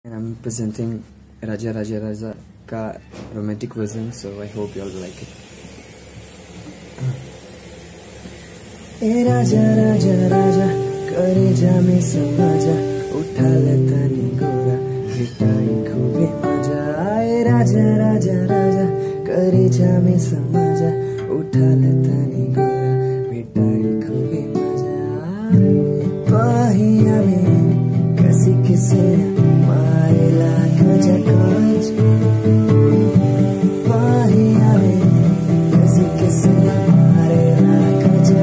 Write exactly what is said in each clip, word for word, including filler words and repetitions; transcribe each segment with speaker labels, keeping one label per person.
Speaker 1: And I'm presenting Raja Raja Raja ka romantic version, so I hope you all like it. ए राजा राजा राजा करेजा में समाजा उठा लेता नी गोरा मिठाई खूबे मजा आए राजा राजा राजा करेजा में समाजा उठा लेता नी गोरा मिठाई खूबे मजा पहिया में कसी किसे मारेला कजा कांच पहिया में कसी किसे मारेला कजा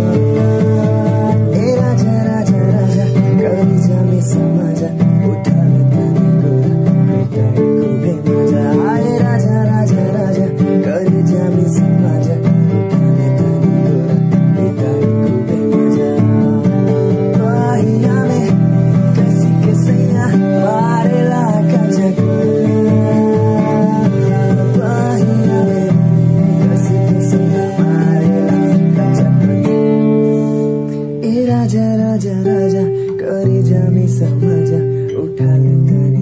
Speaker 1: समाजा उठा लेता नी गोरा मिठाई खूबे मजा आए राजा राजा राजा करेजा में समाजा उठा लेता नी गोरा मिठाई खूबे मजा पहिया में कसी के सैया मारेला कजा पहिया में कसी के सैया मारेला कजा ए राजा राजा राजा करेजा में समाजा उठा लेता